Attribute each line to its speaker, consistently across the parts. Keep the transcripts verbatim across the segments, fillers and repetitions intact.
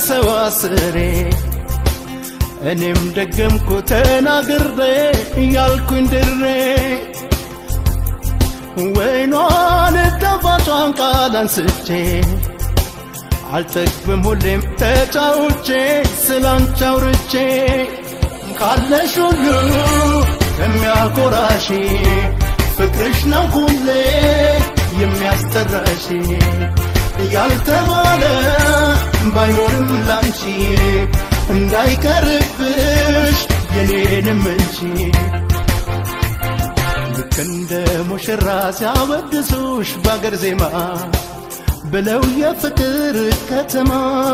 Speaker 1: ሳይሰዋስሬ እኔም ደገምኩ ተናግሬ ያልኩኝ ድሬ ወይኗን ተፋቷን ቃል አንስቼ አልጠግብም ሁሌም ተጫውቼ ስላንቺ አውርቼ ካለሽ ሁሉ የሚያኮራሽ ፍቅርሽ ነው ሁሌ የሚያስጠራሽ ያልተባለ ባይኖርም ላንቺ እንዳይቀርብሽ የኔንም እንጂ ልክ እንደ ሙሽራ ሲያወድሱሽ ባገር ዜማ ብለው የፍቅር ከተማ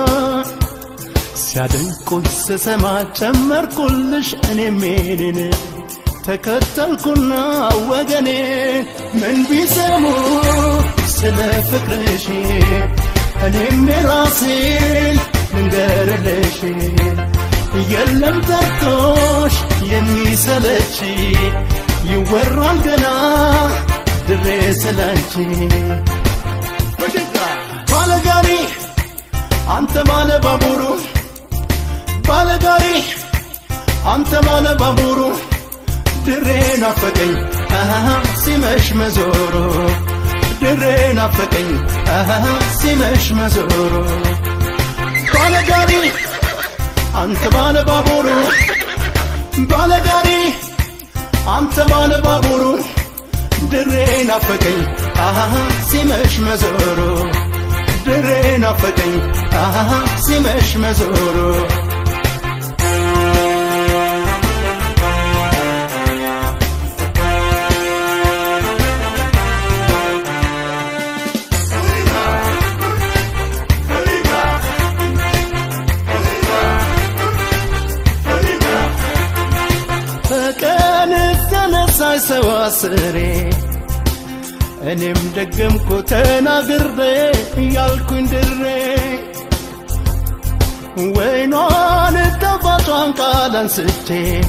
Speaker 1: ሲያደንቁሽ ስሰማ ጨመርኩልሽ እኔም የኔን ተከተልኩና ወገኔ ምን ቢሰሙ ስለ ፍቅርሽ እኔም የራሴን ልንገርልሽ የለም ጠርቶሽ የሚሰለች ይወራል ገና ድሬ ስላንቺ ባለጋሪ አንተ ባለ ባቡሩ ባለጋሪ አንተ ባለ ባቡሩ ድሬ ናፈቀኝ ሲመሽ መዞሩ ድሬ ናፈቀኝ ሲመሽ መዞሩ ባለጋሪ አንተ ባለ ባቡሩ ባለጋሪ አንተ ባለ ባቡሩ ድሬ ናፈቀኝ ሲመሽ መዞሩ ድሬ ናፈቀኝ ሲመሽ መዞሩ በቀን ተነሳይ ሰዋስሬ እኔም ደገምኩ ተናግሬ ያልኩኝ ድሬ ወይኗን ተፋቷን ቃል አንስቼ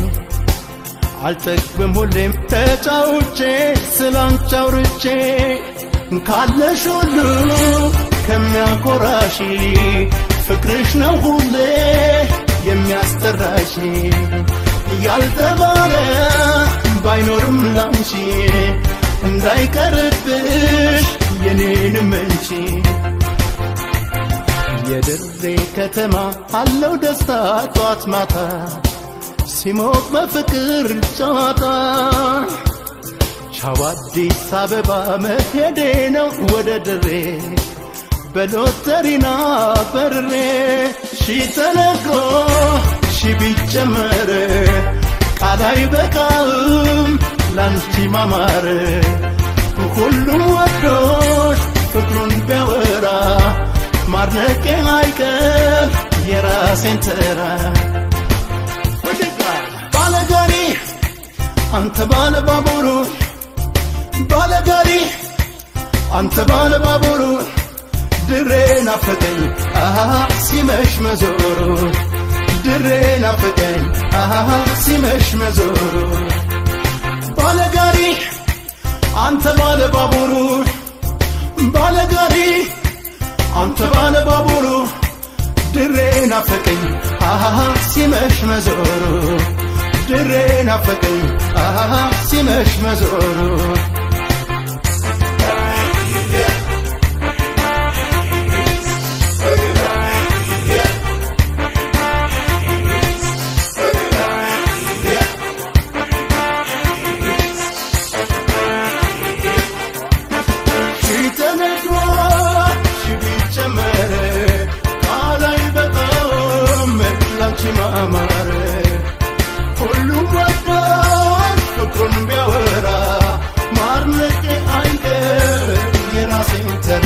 Speaker 1: አልጠግብም ሁሌም ተጫውቼ ስላንቺ አውርቼ ካለሽ ሁሉ ከሚያኮራሽ ፍቅርሽ ነው ሁሌ የሚያስጠራሽ ያልተባለ ባይኖርም ላንቺ እንዳይቀርብሽ የኔንም እንጂ የድሬ ከተማ አለው ደስታ ጧት ማታ ሲሞቅ በፍቅር ጨዋታ ቻው አዲስ አበባ መሄዴ ነው ወደ ድሬ በሎተሪና በርሬ ሺ ተነግሮ ሺ ቢጨመር ቃል አይበቃም ላንቺ ማማር ሁሉም ወዶሽ ፍቅሩን ቢያወራ ማድነቄ አይቀር የራሴን ተራ ባለጋሪ አንተ ባለ ባቡሩ ባለጋሪ አንተ ባለ ባቡሩ ድሬ ናፈቀኝ ሲመሽ መዞሩ ድሬ ናፈቀኝ ሲመሽ መዞሩ ባለጋሪ አንተ ባለ ባቡሩ ባለጋሪ አንተ ባለ ባቡሩ ድሬ ናፈቀኝ ሲመሽ መዞሩ ድሬ ናፈቀኝ ሲመሽ መዞሩ ማማር ሁሉም ወዶሽ ፍቅሩን ቢያወራ ማድነቄ አይቀር የራሴን ተራ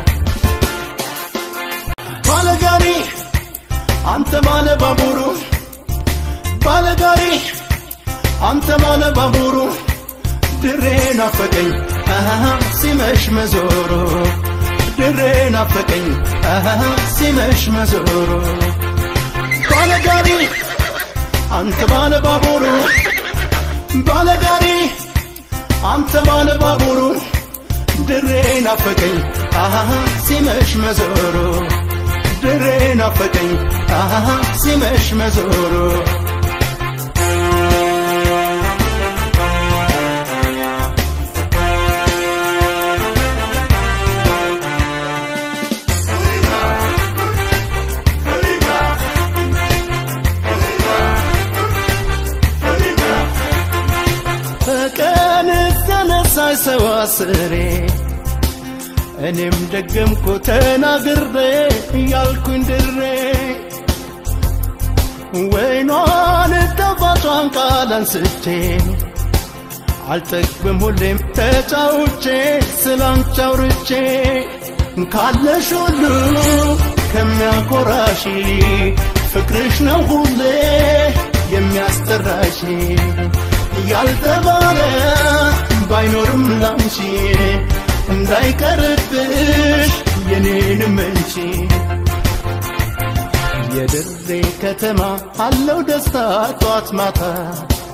Speaker 1: ባለጋሪ አንተ ባለ ባቡሩ ባለጋሪ አንተ ባለ ባቡሩ ድሬ ናፈቀኝ ሲመሽ መዞሩ ድሬ ናፈቀኝ ሲመሽ መዞሩ ባለጋሪ አንተ ባለ ባቡሩ ባለጋሪ አንተ ባለ ባቡሩ ድሬ ናፈቀኝ ሲመሽ መዞሩ ድሬ ናፈቀኝ አሃ ሲመሽ መዞሩ ሰዋስሬ እኔም ደገምኩ ተናግሬ ያልኩኝ ድሬ ወይኗን ተፋቷን ቃል አንስቼ አልጠግብም ሁሌም ተጫውቼ ስላንቺ አውርቼ ካለሽ ሁሉ ከሚያኮራሽ ፍቅርሽ ነው ሁሌ የሚያስጠራሽ ያልተባለ ባይኖርም ላንቺ እንዳይቀርብሽ የኔን መንቺ የድሬ ከተማ አለው ደስታ ጧት ማታ